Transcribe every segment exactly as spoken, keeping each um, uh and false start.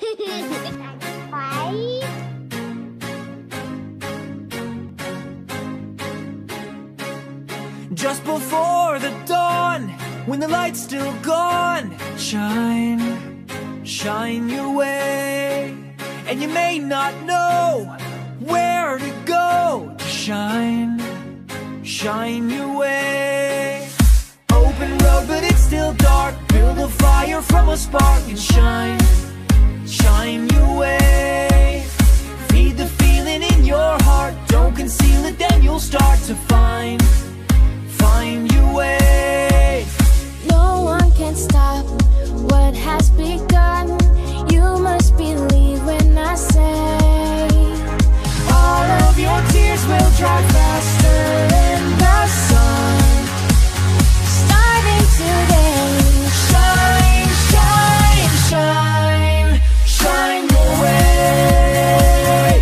Just before the dawn, when the light's still gone, shine, shine your way. And you may not know where to go to shine, shine your way. Open road, but it's still dark. Build a fire from a spark and shine, shine your way. Feed the feeling in your heart. Don't conceal it, then you'll start to find, find your way. No one can stop what has begun. You must believe when I say all of your tears will dry faster in the sun. Starting today, shine, shine, shine, shine your way.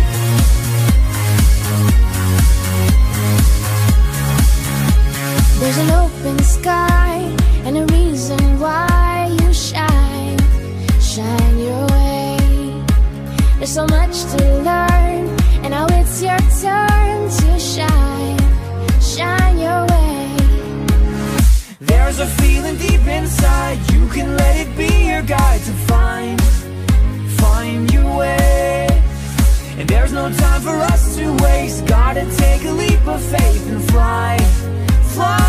There's an open sky and a reason why you shine, shine your way. There's so much to learn, and now it's your turn to shine, shine your way. There's a feeling deep inside, you can let it be your guide to find, find your way. And there's no time for us to waste, gotta take a leap of faith and fly, fly.